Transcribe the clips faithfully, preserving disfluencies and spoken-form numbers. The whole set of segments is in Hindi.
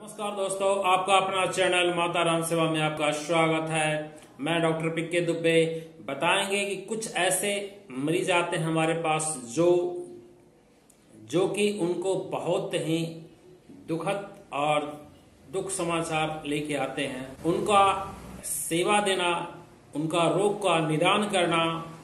नमस्कार दोस्तों, आपका अपना चैनल माता राम सेवा में आपका स्वागत है। मैं डॉक्टर पिक्के दुबे। बताएंगे कि कुछ ऐसे मरीज आते हैं हमारे पास जो जो कि उनको बहुत ही दुखद और दुख समाचार लेके आते हैं। उनका सेवा देना, उनका रोग का निदान करना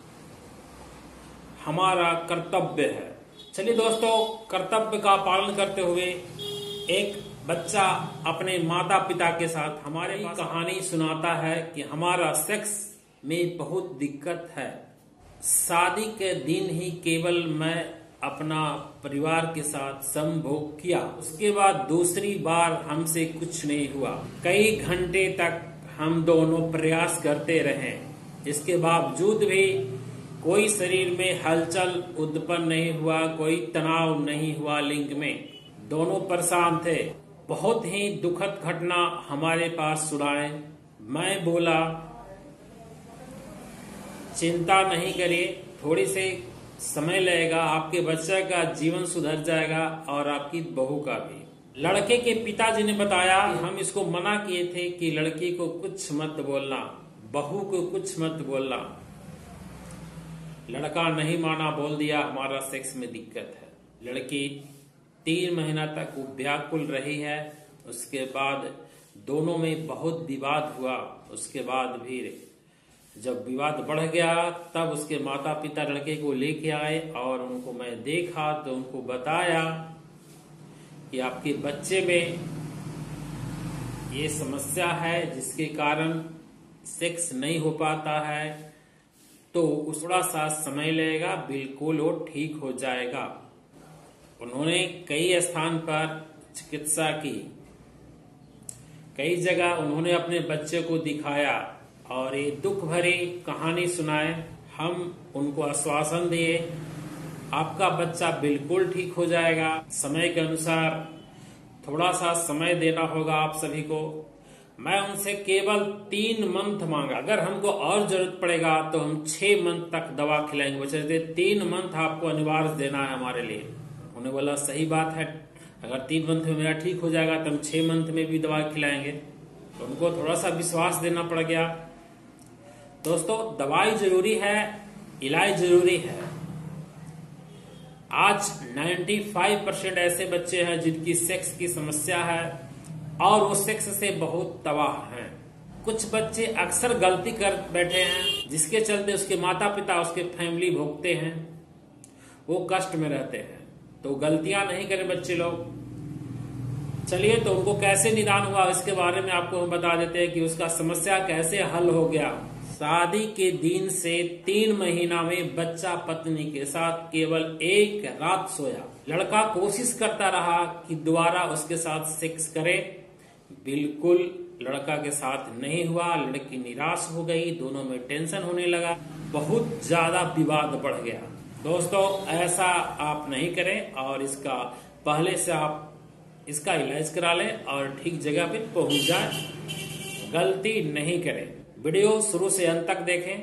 हमारा कर्तव्य है। चलिए दोस्तों, कर्तव्य का पालन करते हुए एक बच्चा अपने माता पिता के साथ हमारे कहानी सुनाता है कि हमारा सेक्स में बहुत दिक्कत है। शादी के दिन ही केवल मैं अपना परिवार के साथ संभोग किया, उसके बाद दूसरी बार हमसे कुछ नहीं हुआ। कई घंटे तक हम दोनों प्रयास करते रहे, इसके बावजूद भी कोई शरीर में हलचल उत्पन्न नहीं हुआ, कोई तनाव नहीं हुआ। लिंग में दोनों परेशान थे। बहुत ही दुखद घटना हमारे पास सुनाए। मैं बोला, चिंता नहीं करिए, थोड़ी से समय लगेगा, आपके बच्चे का जीवन सुधर जाएगा और आपकी बहू का भी। लड़के के पिताजी ने बताया, हम इसको मना किए थे कि लड़की को कुछ मत बोलना, बहू को कुछ मत बोलना। लड़का नहीं माना, बोल दिया हमारा सेक्स में दिक्कत है। लड़की तीन महीना तक वो व्याकुल रही है। उसके बाद दोनों में बहुत विवाद हुआ। उसके बाद भी जब विवाद बढ़ गया तब उसके माता पिता लड़के को लेके आए और उनको मैं देखा तो उनको बताया कि आपके बच्चे में ये समस्या है जिसके कारण सेक्स नहीं हो पाता है, तो थोड़ा सा समय लगेगा, बिल्कुल वो ठीक हो जाएगा। उन्होंने कई स्थान पर चिकित्सा की, कई जगह उन्होंने अपने बच्चे को दिखाया और ये दुख भरी कहानी सुनाए। हम उनको आश्वासन दिए, आपका बच्चा बिल्कुल ठीक हो जाएगा। समय के अनुसार थोड़ा सा समय देना होगा आप सभी को। मैं उनसे केवल तीन मंथ मांगा, अगर हमको और जरूरत पड़ेगा तो हम छह मंथ तक दवा खिलाएंगे। बच्चे तीन मंथ आपको अनिवार्य देना है हमारे लिए। उन्होंने बोला सही बात है, अगर तीन मंथ में मेरा ठीक हो जाएगा तो हम छह मंथ में भी दवा खिलाएंगे। तो उनको थोड़ा सा विश्वास देना पड़ गया। दोस्तों, दवाई जरूरी है, इलाज जरूरी है। आज पचानवे परसेंट ऐसे बच्चे हैं जिनकी सेक्स की समस्या है और वो सेक्स से बहुत तबाह हैं। कुछ बच्चे अक्सर गलती कर बैठे हैं जिसके चलते उसके माता पिता, उसके फैमिली भोगते हैं, वो कष्ट में रहते हैं। तो गलतियां नहीं करें बच्चे लोग। चलिए, तो उनको कैसे निदान हुआ इसके बारे में आपको हम बता देते हैं कि उसका समस्या कैसे हल हो गया। शादी के दिन से तीन महीना में बच्चा पत्नी के साथ केवल एक रात सोया। लड़का कोशिश करता रहा कि दोबारा उसके साथ सेक्स करे, बिल्कुल लड़का के साथ नहीं हुआ। लड़की निराश हो गई, दोनों में टेंशन होने लगा, बहुत ज्यादा विवाद बढ़ गया। दोस्तों, ऐसा आप नहीं करें और इसका पहले से आप इसका इलाज करा लें और ठीक जगह पे पहुंच जाए। गलती नहीं करें। वीडियो शुरू से अंत तक देखें।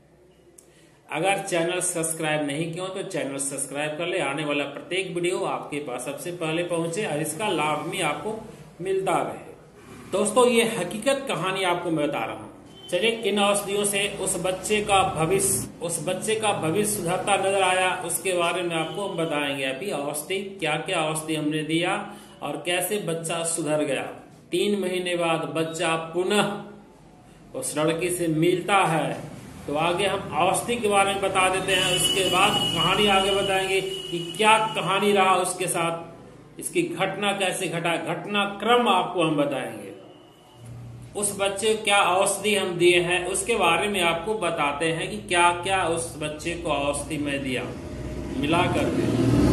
अगर चैनल सब्सक्राइब नहीं किया तो चैनल सब्सक्राइब कर ले, आने वाला प्रत्येक वीडियो आपके पास सबसे पहले पहुंचे और इसका लाभ भी आपको मिलता रहे। दोस्तों, ये हकीकत कहानी आपको मैं बता रहा हूँ। चलिए, किन औषधियों से उस बच्चे का भविष्य उस बच्चे का भविष्य सुधरता नजर आया उसके बारे में आपको हम बताएंगे। अभी औषधि क्या क्या औषधि हमने दिया और कैसे बच्चा सुधर गया। तीन महीने बाद बच्चा पुनः उस लड़की से मिलता है, तो आगे हम औषधि के बारे में बता देते हैं। उसके बाद कहानी आगे बताएंगे कि क्या कहानी रहा उसके साथ, इसकी घटना कैसे घटा, घटना क्रम आपको हम बताएंगे। उस बच्चे को क्या औषधि हम दिए हैं उसके बारे में आपको बताते हैं कि क्या क्या उस बच्चे को औषधि में दिया मिला करके।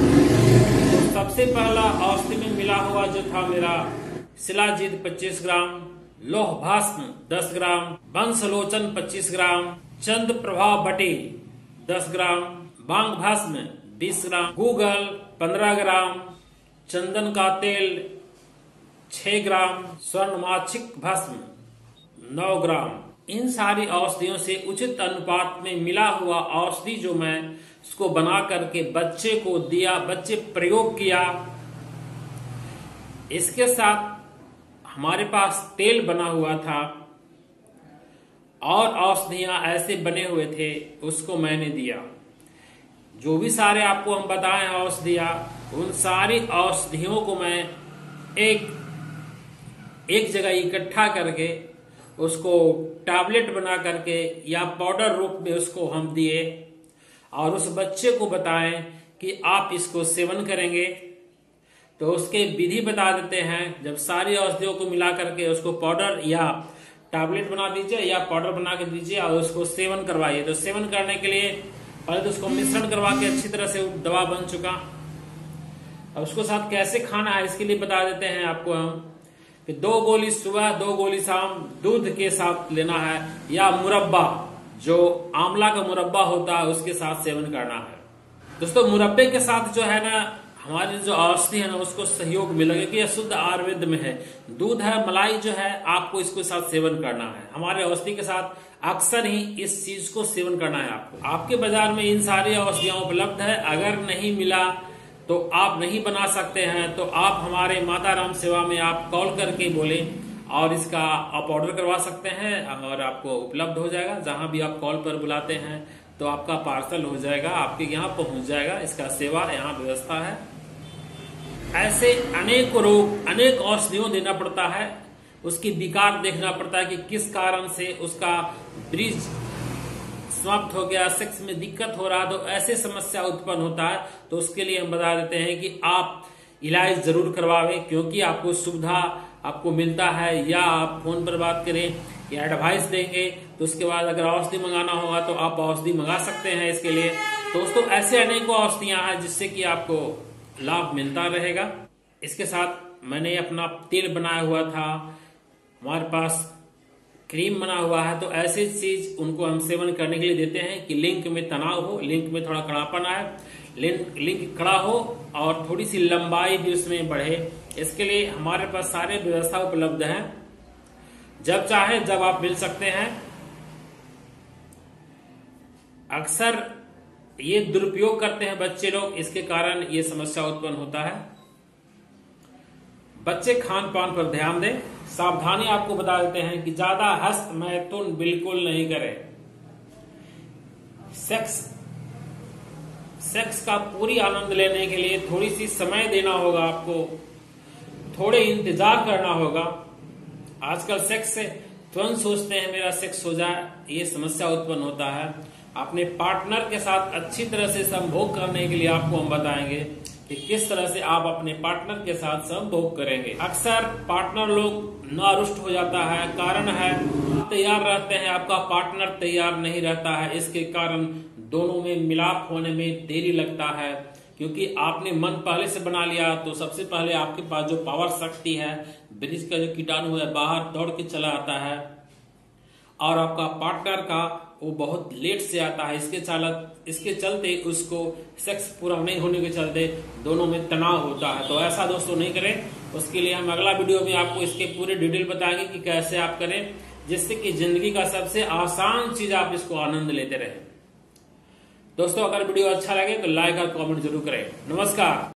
तो सबसे पहला औषधि में मिला हुआ जो था मेरा शिलाजीत पच्चीस ग्राम, लोह भस्म दस ग्राम, वंशलोचन पच्चीस ग्राम, चंद प्रभाव बटी दस ग्राम, बांग भस्म बीस ग्राम, गूगल पंद्रह ग्राम, चंदन का तेल छह ग्राम, स्वर्णमाक्षिक भस्म नौ ग्राम। इन सारी औषधियों से उचित अनुपात में मिला हुआ औषधि जो मैं इसको बना करके बच्चे को दिया, बच्चे प्रयोग किया। इसके साथ हमारे पास तेल बना हुआ था और औषधियां ऐसे बने हुए थे, उसको मैंने दिया। जो भी सारे आपको हम बताए हैं औषधियां, उन सारी औषधियों को मैं एक एक जगह इकट्ठा करके उसको टैबलेट बना करके या पाउडर रूप में उसको हम दिए और उस बच्चे को बताएं कि आप इसको सेवन करेंगे। तो उसके विधि बता देते हैं। जब सारी औषधियों को मिला करके उसको पाउडर या टैबलेट बना दीजिए या पाउडर बना के दीजिए और उसको सेवन करवाइए। तो सेवन करने के लिए पहले तो उसको मिश्रण करवा के अच्छी तरह से दवा बन चुका। अब उसको साथ कैसे खाना है इसके लिए बता देते हैं आपको हम कि दो गोली सुबह, दो गोली शाम दूध के साथ लेना है या मुरब्बा, जो आंवला का मुरब्बा होता है उसके साथ सेवन करना है। दोस्तों, मुरब्बे के साथ जो है ना हमारी जो औषधि है ना उसको सहयोग मिलेगा, क्योंकि यह शुद्ध आयुर्वेद में है। दूध है, मलाई जो है, आपको इसको साथ सेवन करना है। हमारे औषधि के साथ अक्सर ही इस चीज को सेवन करना है आपको। आपके बाजार में इन सारी औषधियां उपलब्ध है। अगर नहीं मिला तो आप नहीं बना सकते हैं तो आप हमारे माता राम सेवा में आप कॉल करके बोले और इसका आप ऑर्डर करवा सकते हैं और आपको उपलब्ध हो जाएगा। जहां भी आप कॉल पर बुलाते हैं तो आपका पार्सल हो जाएगा, आपके यहाँ पहुंच जाएगा। इसका सेवा यहाँ व्यवस्था है। ऐसे अनेक रोग, अनेक औषधियों देना पड़ता है, उसकी विकार देखना पड़ता है कि किस कारण से उसका ब्रिज समाप्त हो गया, सेक्स में दिक्कत हो रहा, तो ऐसे समस्या उत्पन्न होता है। तो उसके लिए हम बता देते हैं कि आप इलाज जरूर करवावे, क्योंकि आपको सुविधा आपको मिलता है। या आप फोन पर बात करें या एडवाइस देंगे तो उसके बाद अगर औषधि मंगाना होगा तो आप औषधि मंगा सकते हैं। इसके लिए दोस्तों ऐसे अनेकों औषधियां हैं जिससे कि आपको लाभ मिलता रहेगा। इसके साथ मैंने अपना तेल बनाया हुआ था, हमारे पास क्रीम बना हुआ है, तो ऐसी चीज उनको हम सेवन करने के लिए देते हैं कि लिंक में तनाव हो, लिंक में थोड़ा कड़ापन आए, लिंक लिंक कड़ा हो और थोड़ी सी लंबाई भी उसमें बढ़े। इसके लिए हमारे पास सारे व्यवस्था उपलब्ध हैं। जब चाहे जब आप मिल सकते हैं। अक्सर ये दुरुपयोग करते हैं बच्चे लोग, इसके कारण ये समस्या उत्पन्न होता है। बच्चे खान पान पर ध्यान दें। सावधानी आपको बता देते हैं कि ज्यादा हस्त मैथुन बिल्कुल नहीं करें। सेक्स सेक्स का पूरी आनंद लेने के लिए थोड़ी सी समय देना होगा, आपको थोड़े इंतजार करना होगा। आजकल सेक्स से तुरंत सोचते हैं मेरा सेक्स हो जाए, ये समस्या उत्पन्न होता है। अपने पार्टनर के साथ अच्छी तरह से संभोग करने के लिए आपको हम बताएंगे कि किस तरह से आप अपने पार्टनर के साथ संभोग करेंगे। अक्सर पार्टनर लोग नारुष्ट हो जाता है, कारण है तैयार रहते हैं, आपका पार्टनर तैयार नहीं रहता है। इसके कारण दोनों में मिलाप होने में देरी लगता है, क्योंकि आपने मन पहले से बना लिया। तो सबसे पहले आपके पास जो पावर शक्ति है, ब्रिज का जो कीटाणु है बाहर दौड़ के चला आता है और आपका पार्टनर का वो बहुत लेट से आता है। इसके चालक इसके चलते उसको सेक्स पूरा नहीं होने के चलते दोनों में तनाव होता है। तो ऐसा दोस्तों नहीं करें। उसके लिए हम अगला वीडियो में आपको इसके पूरे डिटेल बताएंगे कि कैसे आप करें, जिससे कि जिंदगी का सबसे आसान चीज आप इसको आनंद लेते रहे। दोस्तों, अगर वीडियो अच्छा लगे तो लाइक और कमेंट जरूर करें। नमस्कार।